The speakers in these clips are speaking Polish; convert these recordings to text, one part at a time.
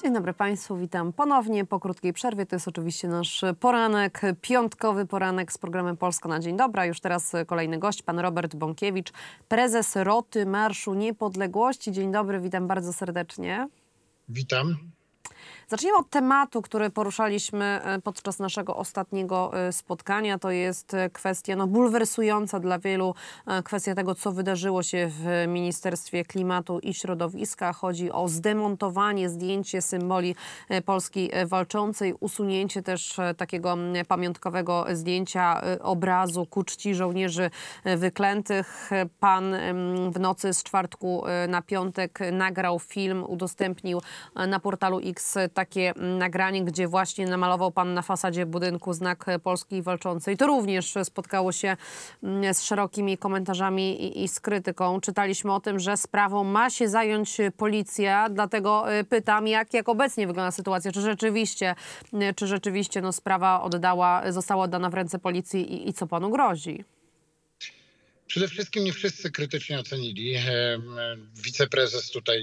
Dzień dobry Państwu, witam ponownie po krótkiej przerwie. To jest oczywiście nasz poranek, piątkowy poranek z programem Polska na Dzień Dobry. Już teraz kolejny gość, pan Robert Bąkiewicz, prezes Roty Marszu Niepodległości. Dzień dobry, witam bardzo serdecznie. Witam. Zacznijmy od tematu, który poruszaliśmy podczas naszego ostatniego spotkania. To jest kwestia bulwersująca dla wielu, kwestia tego, co wydarzyło się w Ministerstwie Klimatu i Środowiska. Chodzi o zdemontowanie, zdjęcie symboli Polski Walczącej, usunięcie też takiego pamiątkowego zdjęcia obrazu ku czci żołnierzy wyklętych. Pan w nocy z czwartku na piątek nagrał film, udostępnił na portalu X takie nagranie, gdzie właśnie namalował pan na fasadzie budynku znak Polski Walczącej. To również spotkało się z szerokimi komentarzami i z krytyką. Czytaliśmy o tym, że sprawą ma się zająć policja, dlatego pytam, jak obecnie wygląda sytuacja? Czy rzeczywiście sprawa została oddana w ręce policji i co panu grozi? Przede wszystkim nie wszyscy krytycznie ocenili. Wiceprezes tutaj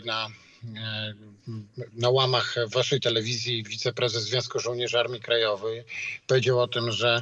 na łamach waszej telewizji, wiceprezes Związku Żołnierzy Armii Krajowej powiedział o tym, że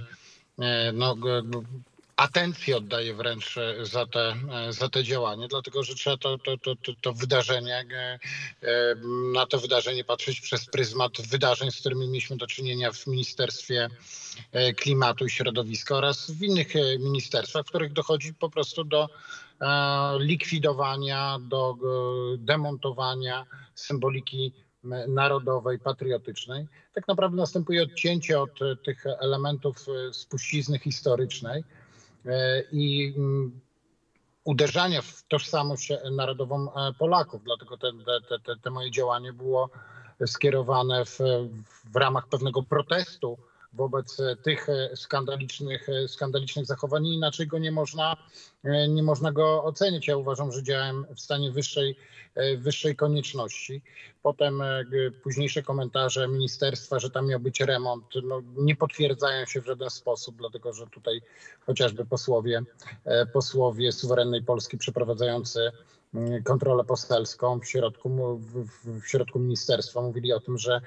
atencję oddaje wręcz za te działanie, dlatego że trzeba to wydarzenie, na to wydarzenie patrzeć przez pryzmat wydarzeń, z którymi mieliśmy do czynienia w Ministerstwie Klimatu i Środowiska oraz w innych ministerstwach, w których dochodzi po prostu do likwidowania, do demontowania symboliki narodowej, patriotycznej. Tak naprawdę następuje odcięcie od tych elementów spuścizny historycznej i uderzania w tożsamość narodową Polaków. Dlatego te moje działanie było skierowane w ramach pewnego protestu wobec tych skandalicznych zachowań. Inaczej go nie można go ocenić. Ja uważam, że działałem w stanie wyższej konieczności. Potem późniejsze komentarze ministerstwa, że tam miał być remont, nie potwierdzają się w żaden sposób, dlatego że tutaj chociażby posłowie suwerennej Polski przeprowadzający kontrolę poselską w środku ministerstwa mówili o tym, że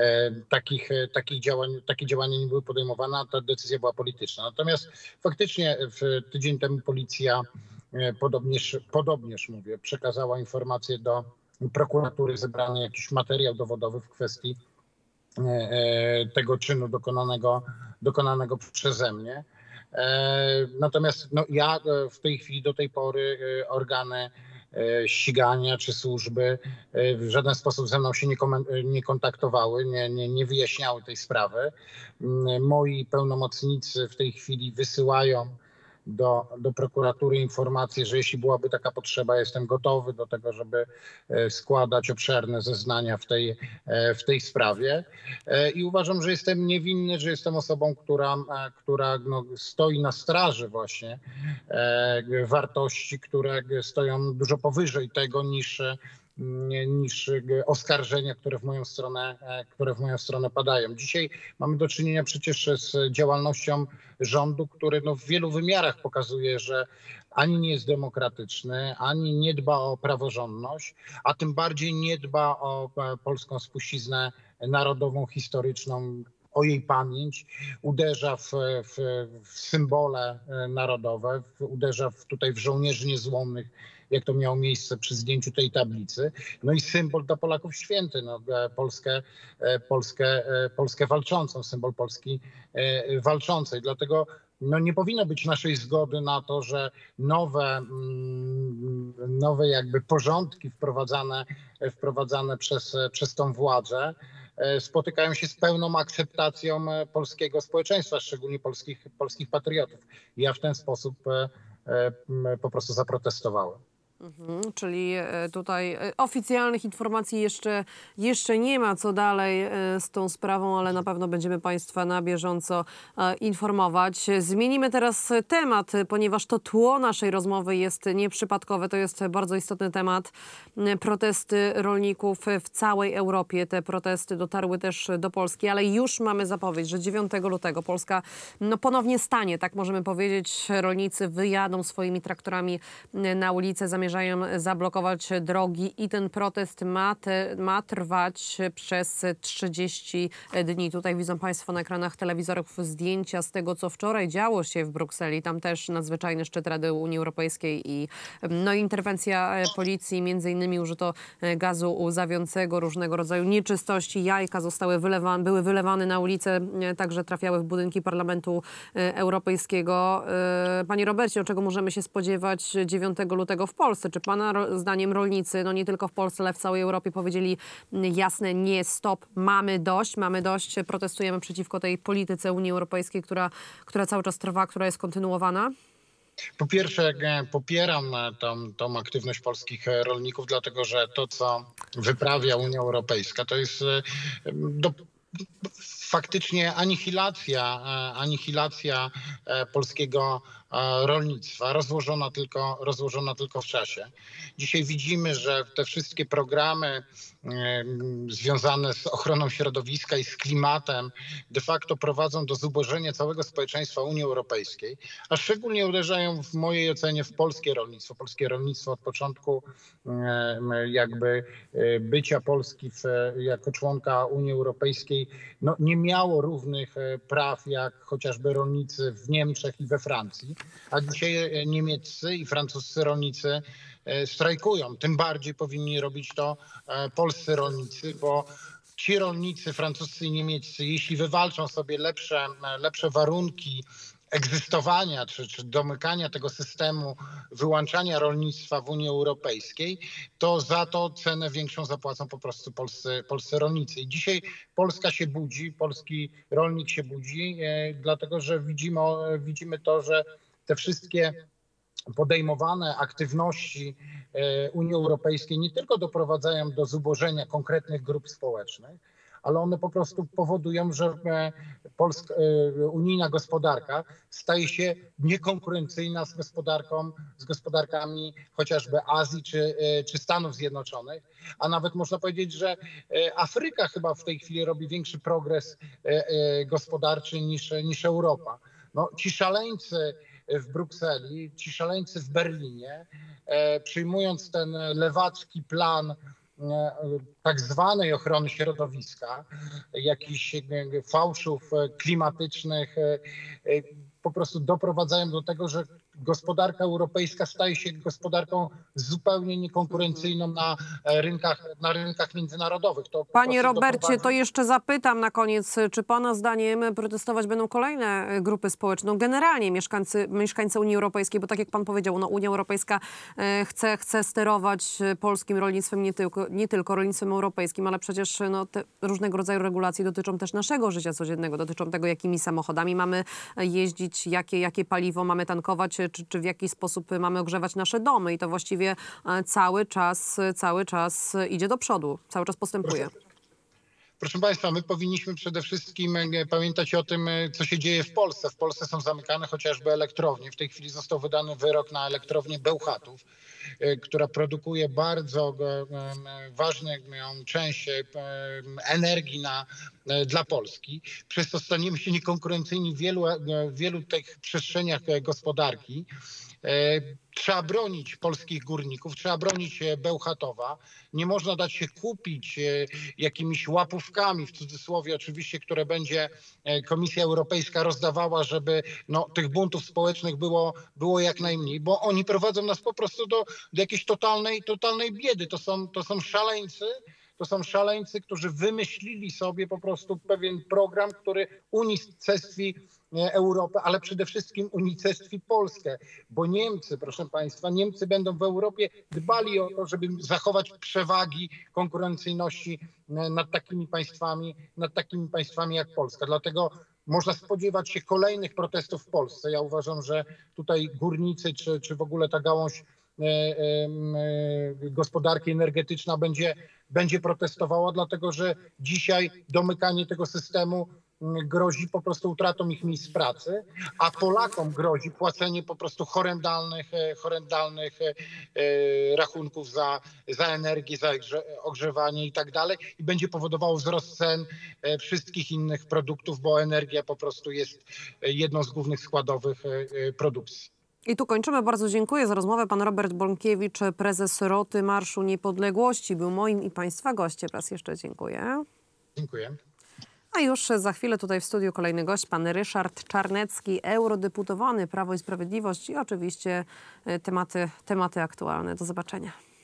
takie działania nie były podejmowane, a ta decyzja była polityczna. Natomiast faktycznie tydzień temu policja podobnież mówię, przekazała informację do prokuratury, zebrany jakiś materiał dowodowy w kwestii tego czynu dokonanego przeze mnie. Natomiast ja w tej chwili, do tej pory organy ścigania czy służby w żaden sposób ze mną się nie kontaktowały, nie wyjaśniały tej sprawy. Moi pełnomocnicy w tej chwili wysyłają do prokuratury informację, że jeśli byłaby taka potrzeba, jestem gotowy do tego, żeby składać obszerne zeznania w tej sprawie. I uważam, że jestem niewinny, że jestem osobą, która stoi na straży właśnie wartości, które stoją dużo powyżej tego niż oskarżenia, które w moją stronę padają. Dzisiaj mamy do czynienia przecież z działalnością rządu, który w wielu wymiarach pokazuje, że ani nie jest demokratyczny, ani nie dba o praworządność, a tym bardziej nie dba o polską spuściznę narodową, historyczną, o jej pamięć, uderza w symbole narodowe, uderza tutaj w żołnierzy niezłomnych, jak to miało miejsce przy zdjęciu tej tablicy. No i symbol dla Polaków święty, Polskę walczącą, symbol Polski walczącej. Dlatego nie powinno być naszej zgody na to, że nowe jakby porządki wprowadzane przez tą władzę spotykają się z pełną akceptacją polskiego społeczeństwa, szczególnie polskich patriotów. Ja w ten sposób po prostu zaprotestowałem. Czyli tutaj oficjalnych informacji jeszcze nie ma, co dalej z tą sprawą, ale na pewno będziemy Państwa na bieżąco informować. Zmienimy teraz temat, ponieważ to tło naszej rozmowy jest nieprzypadkowe. To jest bardzo istotny temat. Protesty rolników w całej Europie. Te protesty dotarły też do Polski, ale już mamy zapowiedź, że 9 lutego Polska ponownie stanie, tak możemy powiedzieć. Rolnicy wyjadą swoimi traktorami na ulicę, zamierzają zamierzają zablokować drogi i ten protest ma trwać przez 30 dni. Tutaj widzą państwo na ekranach telewizorów zdjęcia z tego, co wczoraj działo się w Brukseli. Tam też nadzwyczajny szczyt Rady Unii Europejskiej i interwencja policji. Między innymi użyto gazu łzawiącego, różnego rodzaju nieczystości, jajka były wylewane na ulicę, także trafiały w budynki Parlamentu Europejskiego. Panie Robercie, czego możemy się spodziewać 9 lutego w Polsce? Czy pana zdaniem rolnicy, nie tylko w Polsce, ale w całej Europie powiedzieli jasne nie, stop, mamy dość, protestujemy przeciwko tej polityce Unii Europejskiej, która cały czas trwa, która jest kontynuowana? Po pierwsze, popieram tą aktywność polskich rolników, dlatego że to, co wyprawia Unia Europejska, to jest faktycznie anihilacja polskiego rolnictwa, rozłożona tylko w czasie. Dzisiaj widzimy, że te wszystkie programy związane z ochroną środowiska i z klimatem de facto prowadzą do zubożenia całego społeczeństwa Unii Europejskiej, a szczególnie uderzają w mojej ocenie w polskie rolnictwo. Polskie rolnictwo od początku jakby bycia Polski jako członka Unii Europejskiej nie miało równych praw jak chociażby rolnicy w Niemczech i we Francji, a dzisiaj niemieccy i francuscy rolnicy strajkują. Tym bardziej powinni robić to polscy rolnicy, bo ci rolnicy francuscy i niemieccy, jeśli wywalczą sobie lepsze warunki egzystowania czy domykania tego systemu wyłączania rolnictwa w Unii Europejskiej, to za to cenę większą zapłacą po prostu polscy rolnicy. I dzisiaj Polska się budzi, polski rolnik się budzi, dlatego że widzimy to, że te wszystkie podejmowane aktywności Unii Europejskiej nie tylko doprowadzają do zubożenia konkretnych grup społecznych, ale one po prostu powodują, że unijna gospodarka staje się niekonkurencyjna z gospodarkami chociażby Azji czy Stanów Zjednoczonych, a nawet można powiedzieć, że Afryka chyba w tej chwili robi większy progres gospodarczy niż Europa. Ci szaleńcy w Brukseli, ci szaleńcy w Berlinie, przyjmując ten lewacki plan tak zwanej ochrony środowiska, jakichś fałszów klimatycznych, po prostu doprowadzają do tego, że gospodarka europejska staje się gospodarką zupełnie niekonkurencyjną na rynkach międzynarodowych. Panie Robercie, to jeszcze zapytam na koniec, czy pana zdaniem protestować będą kolejne grupy społeczne, generalnie mieszkańcy Unii Europejskiej, bo tak jak pan powiedział, Unia Europejska chce sterować polskim rolnictwem, nie tylko rolnictwem europejskim, ale przecież te różnego rodzaju regulacje dotyczą też naszego życia codziennego, dotyczą tego, jakimi samochodami mamy jeździć, jakie paliwo mamy tankować, czy w jaki sposób mamy ogrzewać nasze domy i to właściwie cały czas idzie do przodu, cały czas postępuje. Proszę Państwa, my powinniśmy przede wszystkim pamiętać o tym, co się dzieje w Polsce. W Polsce są zamykane chociażby elektrownie. W tej chwili został wydany wyrok na elektrownię Bełchatów, która produkuje bardzo ważną część energii dla Polski. Przez to staniemy się niekonkurencyjni w wielu tych przestrzeniach gospodarki. Trzeba bronić polskich górników, trzeba bronić Bełchatowa. Nie można dać się kupić jakimiś łapówkami, w cudzysłowie oczywiście, które będzie Komisja Europejska rozdawała, żeby tych buntów społecznych było jak najmniej, bo oni prowadzą nas po prostu do jakiejś totalnej biedy. To są szaleńcy. To są szaleńcy, którzy wymyślili sobie po prostu pewien program, który unicestwi Europę, ale przede wszystkim unicestwi Polskę. Bo Niemcy, proszę Państwa, Niemcy będą w Europie dbali o to, żeby zachować przewagi konkurencyjności nad takimi państwami jak Polska. Dlatego można spodziewać się kolejnych protestów w Polsce. Ja uważam, że tutaj górnicy czy w ogóle ta gałąź gospodarki energetyczna będzie protestowała, dlatego że dzisiaj domykanie tego systemu grozi po prostu utratą ich miejsc pracy, a Polakom grozi płacenie po prostu horrendalnych rachunków za energię, za ogrzewanie i tak dalej i będzie powodowało wzrost cen wszystkich innych produktów, bo energia po prostu jest jedną z głównych składowych produkcji. I tu kończymy. Bardzo dziękuję za rozmowę. Pan Robert Bąkiewicz, prezes Roty Marszu Niepodległości, był moim i państwa gościem. Raz jeszcze dziękuję. Dziękuję. A już za chwilę tutaj w studiu kolejny gość, pan Ryszard Czarnecki, eurodeputowany Prawo i Sprawiedliwość i oczywiście tematy aktualne. Do zobaczenia.